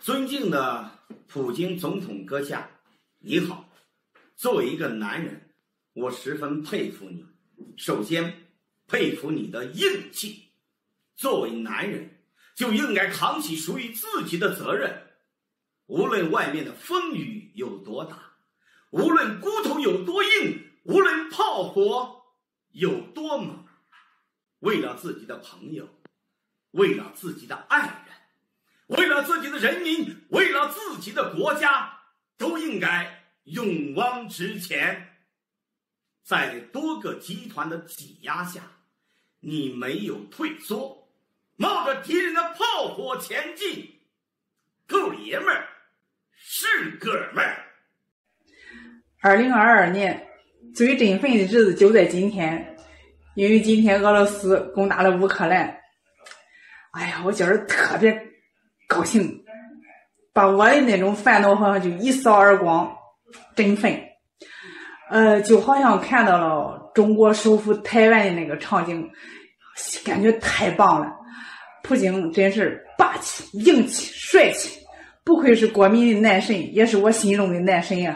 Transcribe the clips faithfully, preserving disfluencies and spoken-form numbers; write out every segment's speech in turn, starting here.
尊敬的普京总统阁下，你好。作为一个男人，我十分佩服你。首先，佩服你的硬气。作为男人，就应该扛起属于自己的责任。无论外面的风雨有多大，无论骨头有多硬，无论炮火有多猛，为了自己的朋友，为了自己的爱人，为了自己的人民，为了自己的国家，都应该勇往直前。在多个集团的挤压下，你没有退缩，冒着敌人的炮火前进，够爷们儿，是哥们儿。 二零二二年最振奋的日子就在今天，因为今天俄罗斯攻打了乌克兰。哎呀，我今儿特别高兴，把我的那种烦恼好像就一扫而光，振奋。呃，就好像看到了中国收复台湾的那个场景，感觉太棒了。普京真是霸气、硬气、帅气，不愧是国民的男神，也是我心中的男神呀、啊。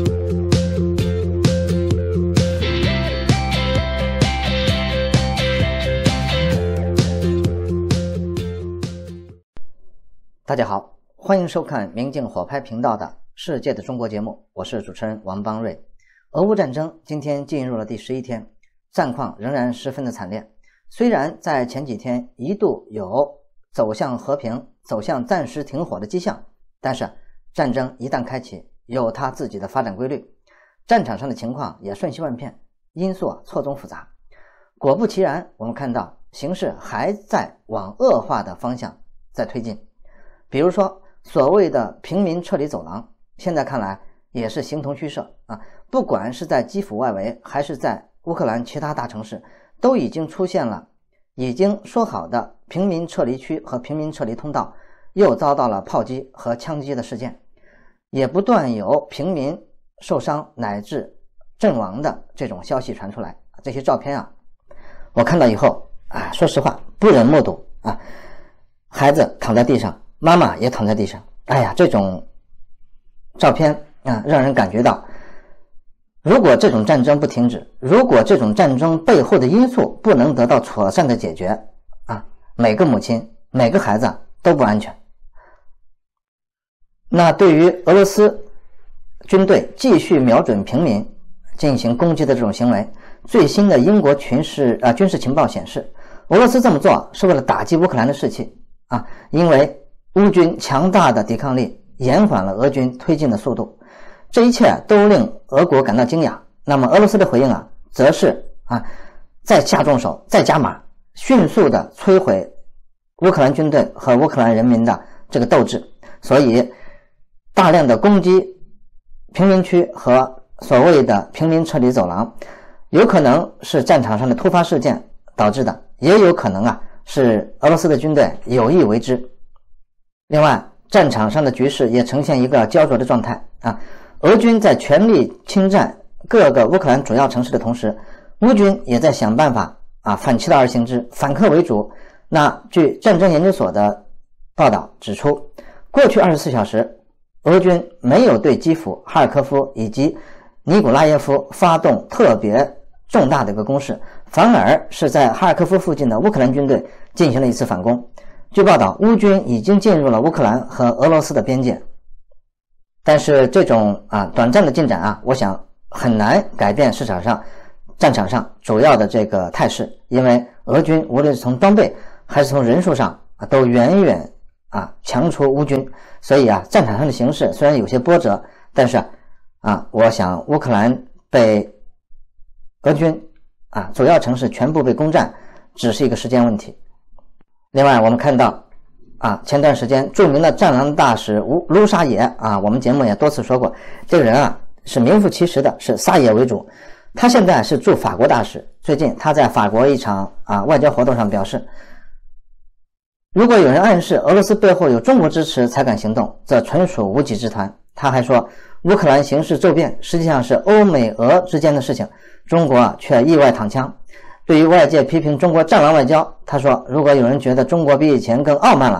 大家好，欢迎收看明镜火拍频道的世界的中国节目，我是主持人王邦瑞。俄乌战争今天进入了第十一天，战况仍然十分的惨烈。虽然在前几天一度有走向和平、走向暂时停火的迹象，但是战争一旦开启，有它自己的发展规律，战场上的情况也瞬息万变，因素错综复杂。果不其然，我们看到形势还在往恶化的方向在推进。比如说所谓的平民撤离走廊，现在看来也是形同虚设啊！不管是在基辅外围，还是在乌克兰其他大城市，都已经出现了已经说好的平民撤离区和平民撤离通道又遭到了炮击和枪击的事件，也不断有平民受伤乃至阵亡的这种消息传出来。这些照片啊，我看到以后啊，说实话不忍目睹啊！孩子躺在地上，妈妈也躺在地上，哎呀，这种照片啊，让人感觉到，如果这种战争不停止，如果这种战争背后的因素不能得到妥善的解决啊，每个母亲每个孩子都不安全。那对于俄罗斯军队继续瞄准平民进行攻击的这种行为，最新的英国军事啊军事情报显示，俄罗斯这么做是为了打击乌克兰的士气啊，因为乌军强大的抵抗力延缓了俄军推进的速度，这一切都令俄国感到惊讶。那么俄罗斯的回应啊，则是啊再下重手，再加码，迅速的摧毁乌克兰军队和乌克兰人民的这个斗志。所以大量的攻击平民区和所谓的平民撤离走廊，有可能是战场上的突发事件导致的，也有可能啊是俄罗斯的军队有意为之。另外，战场上的局势也呈现一个焦灼的状态啊！俄军在全力侵占各个乌克兰主要城市的同时，乌军也在想办法啊反其道而行之，反客为主。那据战争研究所的报道指出，过去二十四小时，俄军没有对基辅、哈尔科夫以及尼古拉耶夫发动特别重大的一个攻势，反而是在哈尔科夫附近的乌克兰军队进行了一次反攻。据报道，乌军已经进入了乌克兰和俄罗斯的边界，但是这种啊短暂的进展啊，我想很难改变市场上战场上主要的这个态势，因为俄军无论是从装备还是从人数上啊，都远远啊强出乌军，所以啊战场上的形势虽然有些波折，但是啊我想乌克兰被俄军啊主要城市全部被攻占，只是一个时间问题。另外我们看到啊，前段时间著名的战狼大使吴卢沙野啊，我们节目也多次说过，这个人啊是名副其实的是沙野为主。他现在是驻法国大使，最近他在法国一场啊外交活动上表示，如果有人暗示俄罗斯背后有中国支持才敢行动，则纯属无稽之谈。他还说，乌克兰形势骤变实际上是欧美俄之间的事情，中国啊却意外躺枪。对于外界批评中国战狼外交，他说，如果有人觉得中国比以前更傲慢了，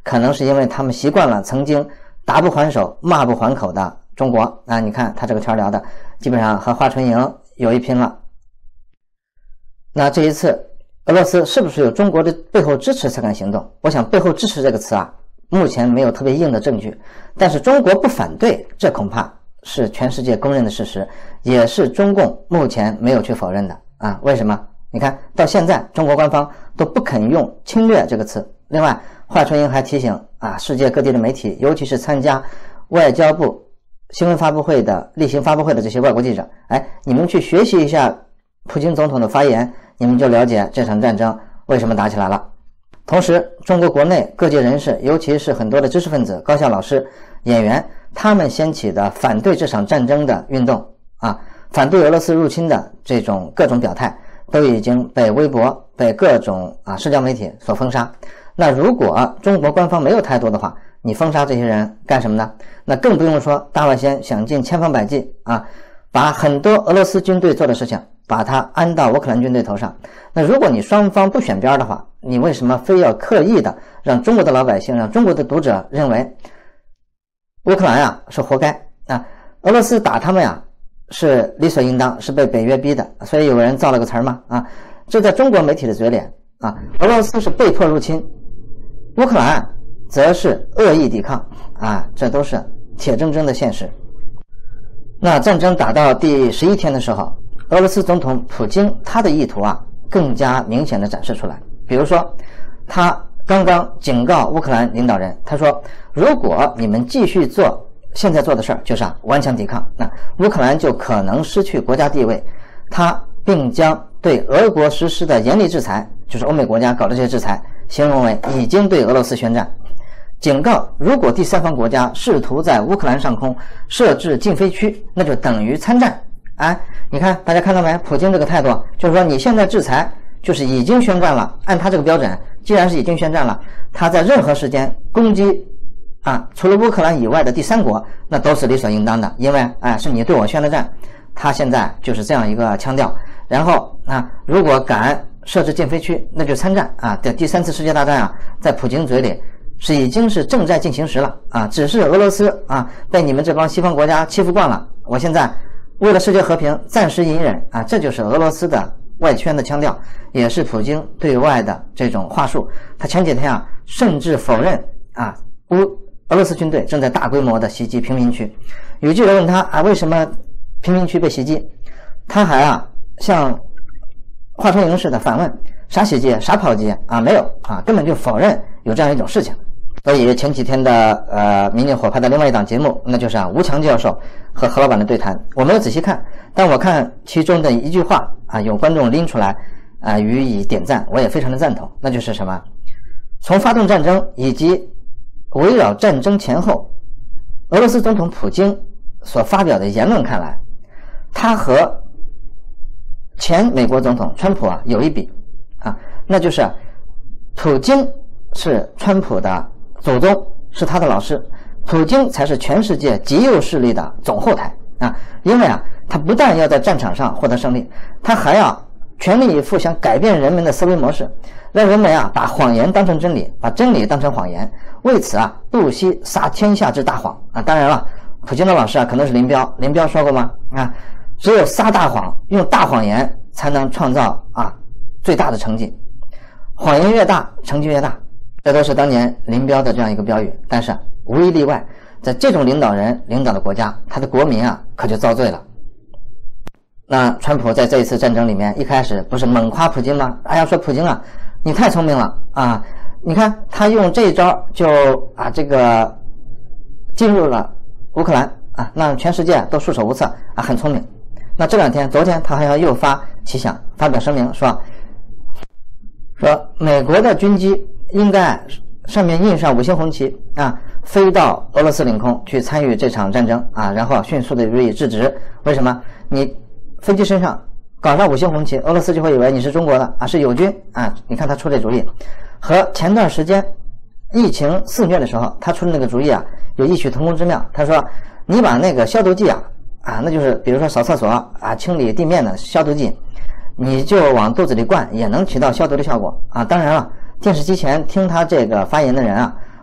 可能是因为他们习惯了曾经打不还手、骂不还口的中国啊。你看他这个圈聊的，基本上和华春莹有一拼了。那这一次俄罗斯是不是有中国的背后支持才敢行动？我想背后支持这个词啊，目前没有特别硬的证据，但是中国不反对，这恐怕是全世界公认的事实，也是中共目前没有去否认的啊。为什么？你看到现在中国官方都不肯用侵略这个词。另外华春莹还提醒啊，世界各地的媒体，尤其是参加外交部新闻发布会的例行发布会的这些外国记者，哎，你们去学习一下普京总统的发言，你们就了解这场战争为什么打起来了。同时中国国内各界人士，尤其是很多的知识分子、高校老师、演员，他们掀起的反对这场战争的运动啊，反对俄罗斯入侵的这种各种表态，都已经被微博、被各种啊社交媒体所封杀。那如果中国官方没有态度的话，你封杀这些人干什么呢？那更不用说大外宣想尽千方百计啊，把很多俄罗斯军队做的事情把它安到乌克兰军队头上。那如果你双方不选边的话，你为什么非要刻意的让中国的老百姓、让中国的读者认为乌克兰啊是活该啊，俄罗斯打他们呀是理所应当，是被北约逼的？所以有人造了个词嘛啊，这在中国媒体的嘴里啊，俄罗斯是被迫入侵，乌克兰则是恶意抵抗啊，这都是铁铮铮的现实。那战争打到第十一天的时候，俄罗斯总统普京他的意图啊更加明显的展示出来。比如说他刚刚警告乌克兰领导人，他说如果你们继续做现在做的事儿，就是啊顽强抵抗，那乌克兰就可能失去国家地位。他并将对俄国实施的严厉制裁，就是欧美国家搞的这些制裁，形容为已经对俄罗斯宣战，警告如果第三方国家试图在乌克兰上空设置禁飞区，那就等于参战。哎，你看大家看到没？普京这个态度就是说，你现在制裁就是已经宣战了，按他这个标准，既然是已经宣战了，他在任何时间攻击啊除了乌克兰以外的第三国，那都是理所应当的，因为哎是你对我宣了战。他现在就是这样一个腔调。然后啊，如果敢设置禁飞区，那就参战啊！这第三次世界大战啊，在普京嘴里是已经是正在进行时了啊！只是俄罗斯啊被你们这帮西方国家欺负惯了，我现在为了世界和平暂时隐忍啊！这就是俄罗斯的外宣的腔调，也是普京对外的这种话术。他前几天啊，甚至否认啊乌俄罗斯军队正在大规模的袭击平民区。有记者问他啊，为什么平民区被袭击？他还啊像华春莹似的反问，啥袭击啥炮击啊？没有啊，根本就否认有这样一种事情。所以前几天的呃民进火派的另外一档节目，那就是啊吴强教授和何老板的对谈，我没有仔细看，但我看其中的一句话啊，有观众拎出来啊予以点赞，我也非常的赞同，那就是什么？从发动战争以及围绕战争前后，俄罗斯总统普京所发表的言论看来，他和前美国总统川普啊有一比啊，那就是普京是川普的祖宗，是他的老师，普京才是全世界极右势力的总后台啊！因为啊，他不但要在战场上获得胜利，他还要全力以赴想改变人们的思维模式，让人们啊把谎言当成真理，把真理当成谎言，为此啊不惜撒天下之大谎啊！当然了，普京的老师啊可能是林彪，林彪说过吗？啊，只有撒大谎，用大谎言才能创造啊最大的成绩，谎言越大，成绩越大。这都是当年林彪的这样一个标语。但是无一例外，在这种领导人领导的国家，他的国民啊可就遭罪了。那川普在这一次战争里面，一开始不是猛夸普京吗？哎呀，说普京啊，你太聪明了啊！你看他用这一招就啊这个进入了乌克兰啊，让全世界都束手无策啊，很聪明。那这两天，昨天他还要又发奇想，发表声明说，说美国的军机应该上面印上五星红旗啊，飞到俄罗斯领空去参与这场战争啊，然后迅速的予以制止。为什么？你飞机身上搞上五星红旗，俄罗斯就会以为你是中国的啊，是友军啊。你看他出这主意，和前段时间疫情肆虐的时候他出的那个主意啊，有异曲同工之妙。他说，你把那个消毒剂啊啊，那就是比如说扫厕所啊，清理地面的消毒剂，你就往肚子里灌，也能起到消毒的效果啊。当然了，电视机前听他这个发言的人啊，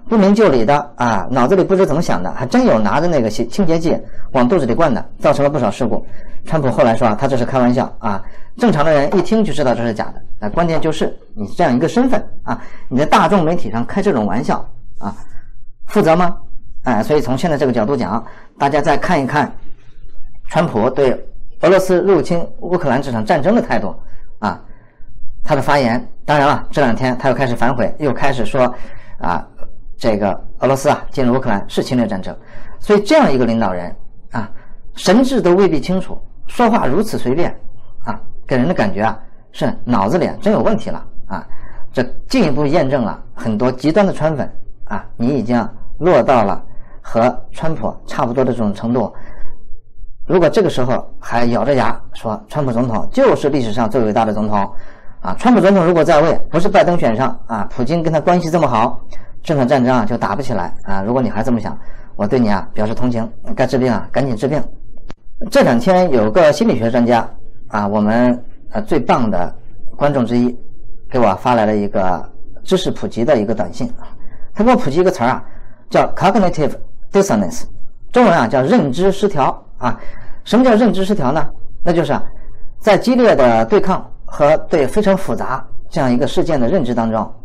不明就里的啊，脑子里不知怎么想的，还真有拿着那个清洁剂往肚子里灌的，造成了不少事故。川普后来说啊，他这是开玩笑啊，正常的人一听就知道这是假的。那关键就是你这样一个身份啊，你在大众媒体上开这种玩笑啊，负责吗？哎，所以从现在这个角度讲，大家再看一看川普对俄罗斯入侵乌克兰这场战争的态度啊，他的发言。当然了，这两天他又开始反悔，又开始说啊，这个俄罗斯啊进入乌克兰是侵略战争。所以这样一个领导人啊，神志都未必清楚，说话如此随便啊，给人的感觉啊是脑子里真有问题了啊。这进一步验证了很多极端的川粉啊，你已经落到了和川普差不多的这种程度。如果这个时候还咬着牙说川普总统就是历史上最伟大的总统啊，川普总统如果在位，不是拜登选上啊，普京跟他关系这么好，这场战争啊就打不起来啊。如果你还这么想，我对你啊表示同情，该治病啊赶紧治病。这两天有个心理学专家啊，我们呃最棒的观众之一，给我发来了一个知识普及的一个短信，他给我普及一个词儿啊，叫 cognitive dissonance， 中文啊叫认知失调啊。什么叫认知失调呢？那就是啊，在激烈的对抗和对非常复杂这样一个事件的认知当中，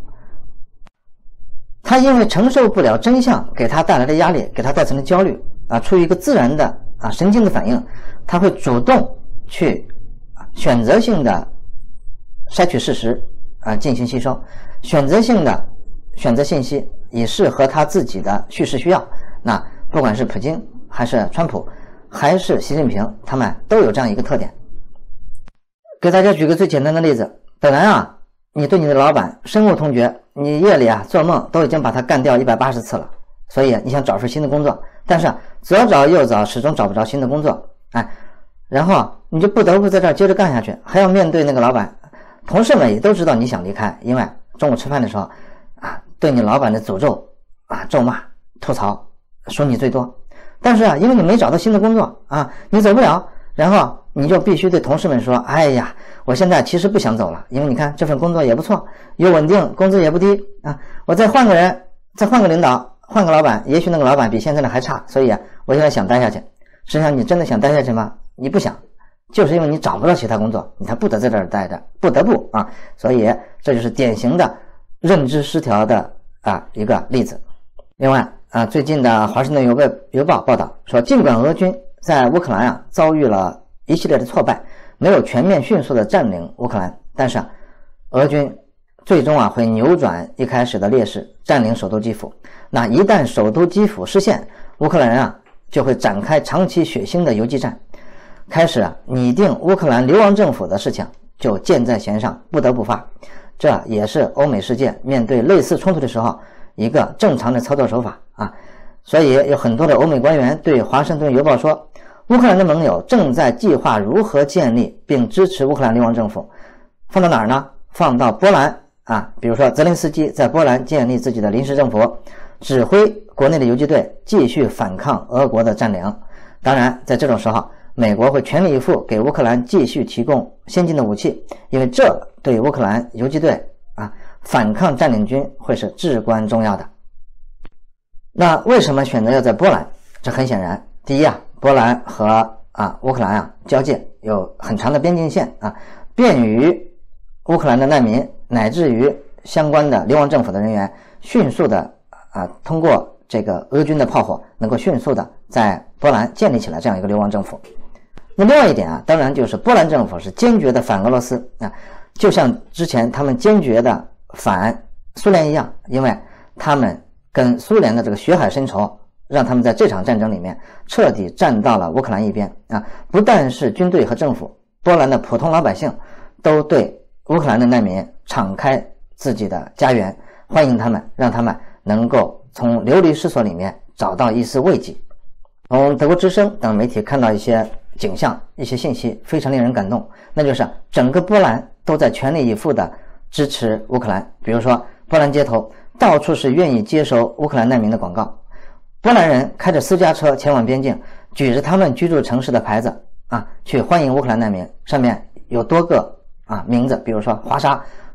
他因为承受不了真相给他带来的压力，给他造成的焦虑啊，出于一个自然的啊神经的反应，他会主动去选择性的筛取事实啊进行吸收，选择性的选择信息以适合他自己的叙事需要。那不管是普京还是川普还是习近平，他们都有这样一个特点。给大家举个最简单的例子，本来啊你对你的老板深恶痛绝，你夜里啊做梦都已经把他干掉一百八十次了，所以你想找份新的工作，但是左找右找始终找不着新的工作，哎，然后你就不得不在这儿接着干下去，还要面对那个老板。同事们也都知道你想离开，因为中午吃饭的时候啊，对你老板的诅咒啊、咒骂、吐槽说你最多。但是啊，因为你没找到新的工作啊，你走不了，然后你就必须对同事们说，哎呀，我现在其实不想走了，因为你看这份工作也不错，又稳定，工资也不低啊，我再换个人，再换个领导，换个老板，也许那个老板比现在的还差，所以啊，我现在想待下去。实际上你真的想待下去吗？你不想，就是因为你找不到其他工作，你才不得在这儿待着，不得不啊，所以这就是典型的认知失调的啊一个例子。另外啊，最近的华盛顿邮报邮报报道说，尽管俄军在乌克兰啊遭遇了一系列的挫败，没有全面迅速的占领乌克兰，但是啊，俄军最终啊会扭转一开始的劣势，占领首都基辅。那一旦首都基辅失陷，乌克兰人啊就会展开长期血腥的游击战，开始啊拟定乌克兰流亡政府的事情就箭在弦上，不得不发。这也是欧美世界面对类似冲突的时候一个正常的操作手法啊。所以有很多的欧美官员对华盛顿邮报说，乌克兰的盟友正在计划如何建立并支持乌克兰流亡政府。放到哪儿呢？放到波兰啊，比如说泽连斯基在波兰建立自己的临时政府，指挥国内的游击队继续反抗俄国的占领。当然在这种时候，美国会全力以赴给乌克兰继续提供先进的武器，因为这对乌克兰游击队啊反抗占领军会是至关重要的。那为什么选择要在波兰？这很显然，第一啊，波兰和啊乌克兰啊交界有很长的边境线啊，便于乌克兰的难民乃至于相关的流亡政府的人员迅速的啊通过这个俄军的炮火，能够迅速的在波兰建立起来这样一个流亡政府。那另外一点啊，当然就是波兰政府是坚决的反俄罗斯啊，就像之前他们坚决的反苏联一样，因为他们跟苏联的这个血海深仇，让他们在这场战争里面彻底站到了乌克兰一边啊！不但是军队和政府，波兰的普通老百姓都对乌克兰的难民敞开自己的家园，欢迎他们，让他们能够从流离失所里面找到一丝慰藉。从德国之声等媒体看到一些景象，一些信息非常令人感动，那就是整个波兰都在全力以赴的支持乌克兰。比如说波兰街头到处是愿意接收乌克兰难民的广告，波兰人开着私家车前往边境，举着他们居住城市的牌子啊，去欢迎乌克兰难民，上面有多个啊名字，比如说华沙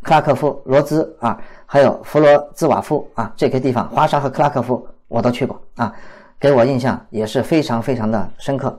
克拉科夫、罗兹啊，还有弗罗兹瓦夫啊，这些地方，华沙和克拉科夫我都去过啊，给我印象也是非常非常的深刻。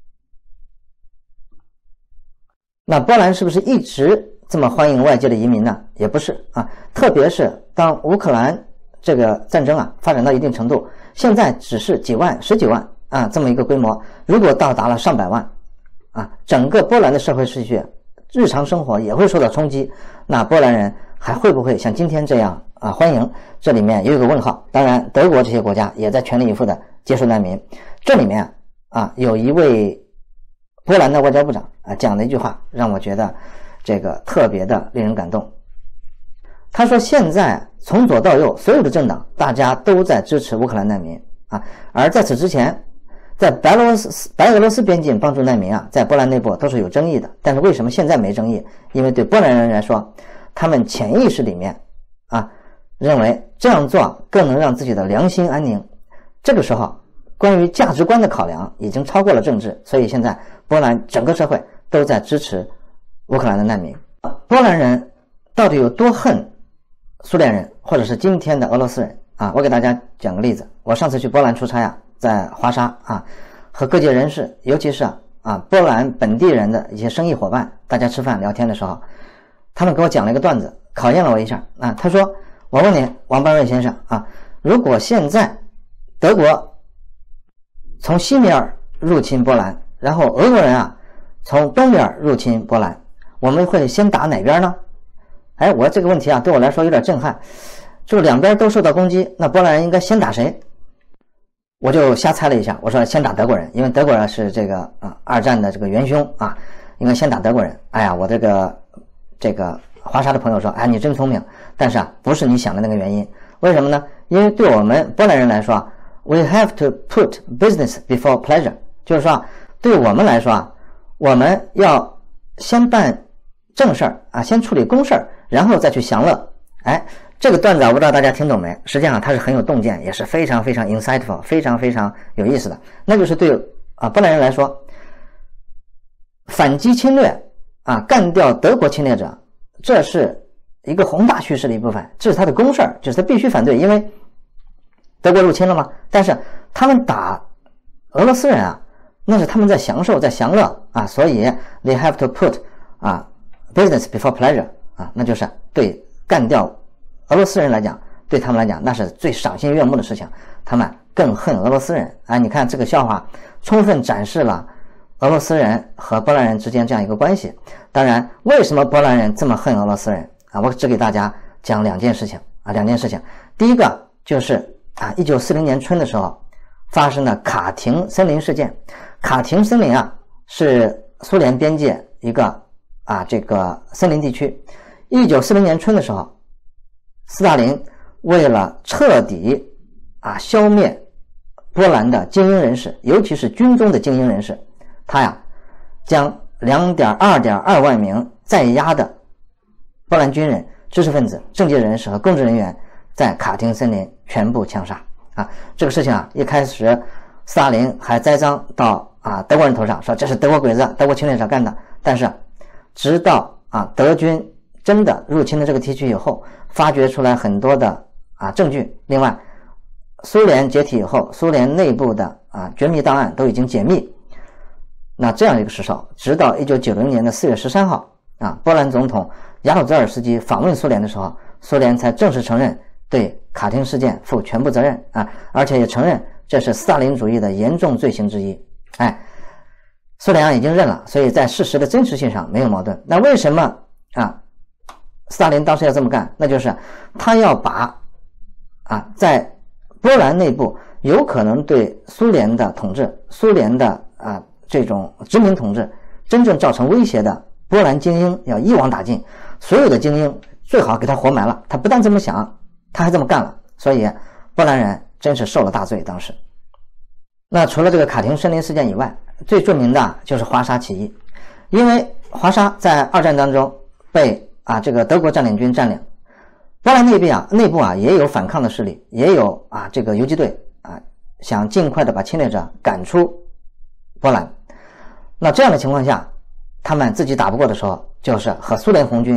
那波兰是不是一直这么欢迎外界的移民呢？也不是啊，特别是当乌克兰这个战争啊发展到一定程度，现在只是几万、十几万啊这么一个规模，如果到达了上百万啊，整个波兰的社会秩序、日常生活也会受到冲击。那波兰人还会不会像今天这样啊欢迎？这里面也有个问号。当然，德国这些国家也在全力以赴的接受难民。这里面啊有一位波兰的外交部长啊讲了一句话，让我觉得这个特别的令人感动。他说，现在从左到右所有的政党大家都在支持乌克兰难民啊，而在此之前，在白俄罗斯白俄罗斯边境帮助难民啊，在波兰内部都是有争议的。但是为什么现在没争议？因为对波兰人来说，他们潜意识里面啊认为这样做更能让自己的良心安宁。这个时候，关于价值观的考量已经超过了政治，所以现在波兰整个社会都在支持乌克兰的难民。波兰人到底有多恨苏联人，或者是今天的俄罗斯人啊？我给大家讲个例子。我上次去波兰出差啊，在华沙啊，和各界人士，尤其是啊波兰本地人的一些生意伙伴，大家吃饭聊天的时候，他们给我讲了一个段子，考验了我一下啊。他说：“我问你，王邦瑞先生啊，如果现在德国从西面入侵波兰，然后俄国人啊从东边入侵波兰，我们会先打哪边呢？”哎，我这个问题啊，对我来说有点震撼。就是两边都受到攻击，那波兰人应该先打谁？我就瞎猜了一下，我说先打德国人，因为德国人是这个啊二战的这个元凶啊，应该先打德国人。哎呀，我这个这个华沙的朋友说，哎，你真聪明，但是啊，不是你想的那个原因。为什么呢？因为对我们波兰人来说 ，we have to put business before pleasure， 就是说，对我们来说啊，我们要先办正事儿啊，先处理公事儿，然后再去享乐。哎，这个段子我不知道大家听懂没？实际上它是很有洞见，也是非常非常 insightful， 非常非常有意思的。那就是对啊波兰人来说，反击侵略啊，干掉德国侵略者，这是一个宏大叙事的一部分，这是他的公事儿，就是他必须反对，因为德国入侵了嘛。但是他们打俄罗斯人啊，那是他们在享受，在享乐啊，所以 they have to put 啊 business before pleasure 啊，那就是对干掉俄罗斯人来讲，对他们来讲那是最赏心悦目的事情，他们更恨俄罗斯人啊。你看这个笑话充分展示了俄罗斯人和波兰人之间这样一个关系。当然，为什么波兰人这么恨俄罗斯人啊？我只给大家讲两件事情啊，两件事情。第一个就是啊，一九四零年春的时候发生的卡廷森林事件。卡廷森林啊，是苏联边界一个啊这个森林地区。一九四零年春的时候，斯大林为了彻底啊消灭波兰的精英人士，尤其是军中的精英人士，他呀将 二点二万名在押的波兰军人、知识分子、政界人士和公职人员在卡廷森林全部枪杀啊！这个事情啊，一开始斯大林还栽赃到啊德国人头上，说这是德国鬼子、德国侵略者干的。但是直到啊德军真的入侵了这个地区以后，发掘出来很多的啊证据。另外，苏联解体以后，苏联内部的啊绝密档案都已经解密。那这样一个时候，直到一九九零年的四月十三号啊，波兰总统雅鲁泽尔斯基访问苏联的时候，苏联才正式承认对卡廷事件负全部责任啊，而且也承认这是斯大林主义的严重罪行之一。哎，苏联已经认了，所以在事实的真实性上没有矛盾。那为什么啊斯大林当时要这么干？那就是他要把啊在波兰内部有可能对苏联的统治、苏联的啊这种殖民统治真正造成威胁的波兰精英要一网打尽，所有的精英最好给他活埋了。他不但这么想，他还这么干了，所以波兰人真是受了大罪。当时，那除了这个卡廷森林事件以外，最著名的就是华沙起义。因为华沙在二战当中被啊这个德国占领军占领，波兰内部啊内部啊也有反抗的势力，也有啊这个游击队啊想尽快的把侵略者赶出波兰。那这样的情况下，他们自己打不过的时候，就是和苏联红军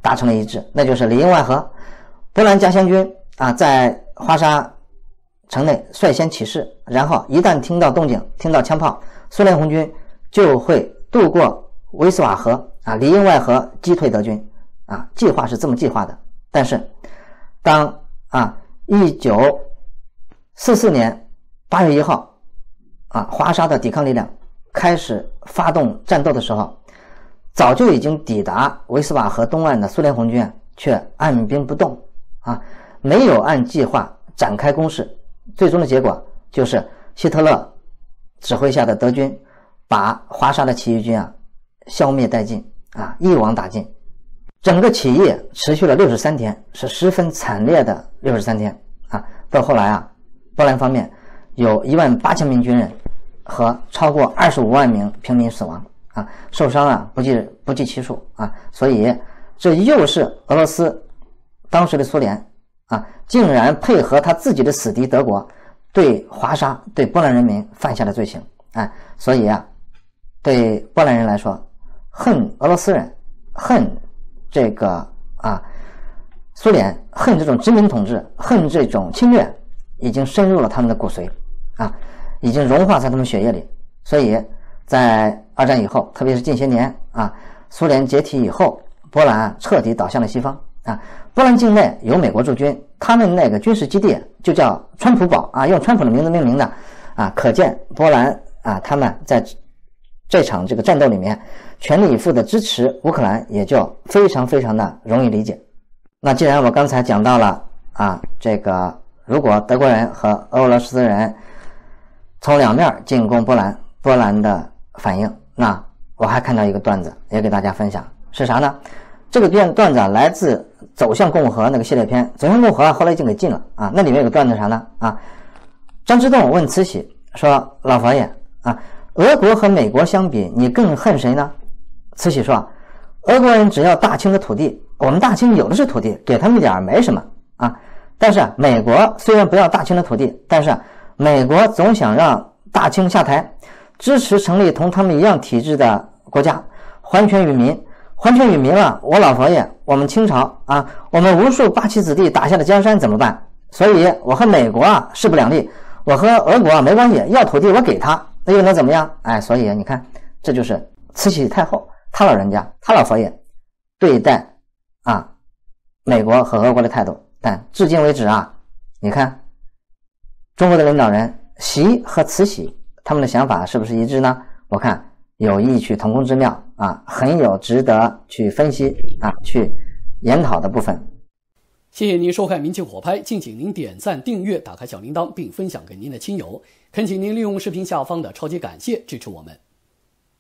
达成了一致，那就是里应外合。波兰加乡军啊，在华沙城内率先起事，然后一旦听到动静，听到枪炮，苏联红军就会渡过维斯瓦河啊，里应外合击退德军啊，计划是这么计划的。但是当啊一九四四年八月一号啊，华沙的抵抗力量开始发动战斗的时候，早就已经抵达维斯瓦河东岸的苏联红军却按兵不动啊，没有按计划展开攻势。最终的结果就是希特勒指挥下的德军把华沙的起义军啊消灭殆尽啊，一网打尽。整个起义持续了六十三天，是十分惨烈的六十三天啊。到后来啊，波兰方面有一万八千名军人和超过二十五万名平民死亡啊，受伤啊不计不计其数啊。所以这又是俄罗斯当时的苏联啊，竟然配合他自己的死敌德国，对华沙对波兰人民犯下的罪行啊。所以啊，对波兰人来说，恨俄罗斯人，恨这个啊苏联，恨这种殖民统治，恨这种侵略，已经深入了他们的骨髓啊，已经融化在他们血液里。所以在二战以后，特别是近些年啊，苏联解体以后，波兰彻底倒向了西方啊。波兰境内有美国驻军，他们那个军事基地就叫川普堡啊，用川普的名字命名的啊，可见波兰啊他们在这场这个战斗里面全力以赴的支持乌克兰，也就非常非常的容易理解。那既然我刚才讲到了啊，这个如果德国人和俄罗斯人从两面进攻波兰，波兰的反应，那我还看到一个段子也给大家分享，是啥呢？这个段段子来自《走向共和》那个系列片，《走向共和》后来已经给禁了啊。那里面有个段子啥呢？啊，张之洞问慈禧说：“老佛爷啊，俄国和美国相比，你更恨谁呢？”慈禧说：“俄国人只要大清的土地，我们大清有的是土地，给他们一点没什么啊。但是美国虽然不要大清的土地，但是美国总想让大清下台，支持成立同他们一样体制的国家，还权于民。还权于民了，我老佛爷，我们清朝啊，我们无数八旗子弟打下的江山怎么办？所以我和美国啊势不两立，我和俄国啊没关系，要土地我给他，那又能怎么样？哎，所以你看，这就是慈禧太后他老人家他老佛爷对待啊美国和俄国的态度。但至今为止啊，你看中国的领导人习和慈禧他们的想法是不是一致呢？我看有异曲同工之妙啊，很有值得去分析啊、去研讨的部分。 谢谢您收看《民情火拍》，敬请您点赞、订阅、打开小铃铛，并分享给您的亲友。恳请您利用视频下方的超级感谢支持我们。